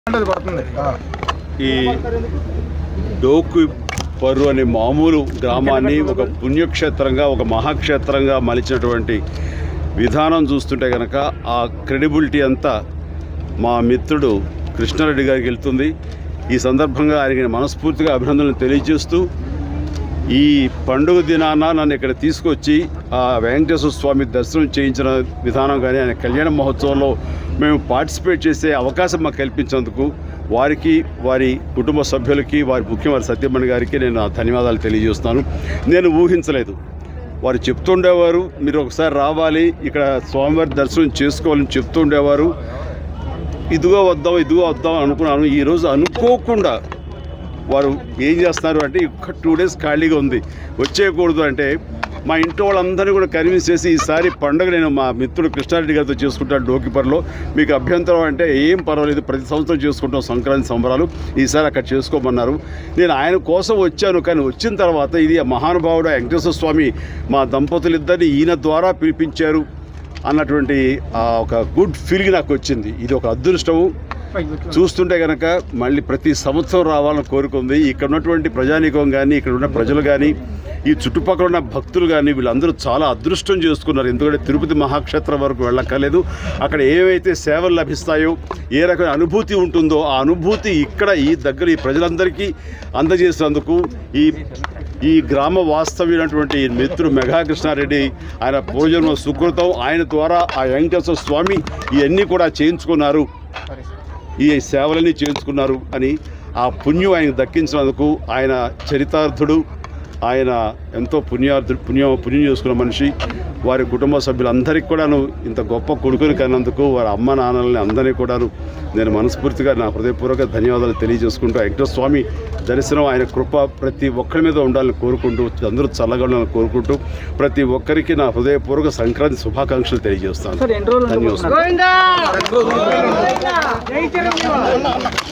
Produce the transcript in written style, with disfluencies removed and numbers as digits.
ఈ డోకు పర్రు అనే మామూలు గ్రామాన్ని ఒక పుణ్యక్షేత్రంగా ఒక మహాక్షేత్రంగా మలిచినటువంటి విధానం చూస్తుంటే కనుక ఆ క్రెడిబిలిటీ అంతా మా మిత్రుడు కృష్ణారెడ్డి గారికి వెళ్తుంది. ఈ సందర్భంగా ఆయనకి మనస్ఫూర్తిగా అభినందనలు తెలియజేస్తూ ఈ పండుగ దినాన నన్ను ఇక్కడ తీసుకొచ్చి ఆ వెంకటేశ్వర స్వామి దర్శనం చేయించిన విధానం కానీ ఆయన కళ్యాణ మహోత్సవంలో మేము పార్టిసిపేట్ చేసే అవకాశం మాకు కల్పించినందుకు వారికి వారి కుటుంబ సభ్యులకి వారి ముఖ్యమంత్రి సత్యమణి గారికి నేను ధన్యవాదాలు తెలియజేస్తున్నాను. నేను ఊహించలేదు. వారు చెప్తుండేవారు మీరు ఒకసారి రావాలి ఇక్కడ స్వామివారి దర్శనం చేసుకోవాలని చెప్తుండేవారు. ఇదిగో వద్దాం అనుకున్నాను. ఈరోజు అనుకోకుండా వారు ఏం చేస్తున్నారు అంటే ఒక 2 days ఖాళీగా ఉంది వచ్చేయకూడదు అంటే మా ఇంట్లో వాళ్ళందరినీ కూడా కన్విన్స్ చేసి ఈసారి పండుగ నేను మా మిత్రుడు కృష్ణారెడ్డి గారితో చేసుకుంటాను డోకిపర్లో. మీకు అభ్యంతరం అంటే ఏం పర్వాలేదు, ప్రతి సంవత్సరం చేసుకుంటాం సంక్రాంతి సంబరాలు, ఈసారి అక్కడ చేసుకోమన్నారు. నేను ఆయన కోసం వచ్చాను. కానీ వచ్చిన తర్వాత ఇది మహానుభావుడు వెంకటేశ్వర స్వామి మా దంపతులిద్దరిని ఈయన ద్వారా పిలిపించారు అన్నటువంటి ఒక గుడ్ ఫీలింగ్ నాకు వచ్చింది. ఇది ఒక అదృష్టము. చూస్తుంటే కనుక మళ్ళీ ప్రతి సంవత్సరం రావాలని కోరుకుంది. ఇక్కడ ఉన్నటువంటి ప్రజానీకం కానీ ఇక్కడ ఉన్న ప్రజలు కానీ ఈ చుట్టుపక్కల ఉన్న భక్తులు కానీ వీళ్ళందరూ చాలా అదృష్టం చేసుకున్నారు. ఎందుకంటే తిరుపతి మహాక్షేత్రం వరకు వెళ్ళక్కర్లేదు. అక్కడ ఏవైతే సేవలు లభిస్తాయో ఏ రకమైన అనుభూతి ఉంటుందో ఆ అనుభూతి ఇక్కడ ఈ దగ్గర ఈ ప్రజలందరికీ అందజేసినందుకు ఈ గ్రామ వాస్తవ్యులైనటువంటి మిత్రుడు మెగా కృష్ణారెడ్డి ఆయన పూర్వజన్మ సుకృతం, ఆయన ద్వారా ఆ వెంకటేశ్వర స్వామి ఇవన్నీ కూడా చేయించుకున్నారు, ఈ సేవలన్నీ చేయించుకున్నారు అని ఆ పుణ్యం ఆయనకు దక్కించినందుకు ఆయన చరితార్థుడు. ఆయన ఎంతో పుణ్యం చేసుకున్న మనిషి. వారి కుటుంబ సభ్యులందరికీ కూడాను ఇంత గొప్ప కొడుకుని కన్నందుకు వారి అమ్మ నాన్నలని అందరినీ కూడాను నేను మనస్ఫూర్తిగా నా హృదయపూర్వక ధన్యవాదాలు తెలియజేసుకుంటూ వెంకటేశ్వర స్వామి దర్శనం ఆయన కృప ప్రతి ఒక్కరి మీద ఉండాలని కోరుకుంటూ అందరూ చల్లగా ఉండాలని కోరుకుంటూ ప్రతి ఒక్కరికి నా హృదయపూర్వక సంక్రాంతి శుభాకాంక్షలు తెలియజేస్తాను. ధన్యవాదాలు.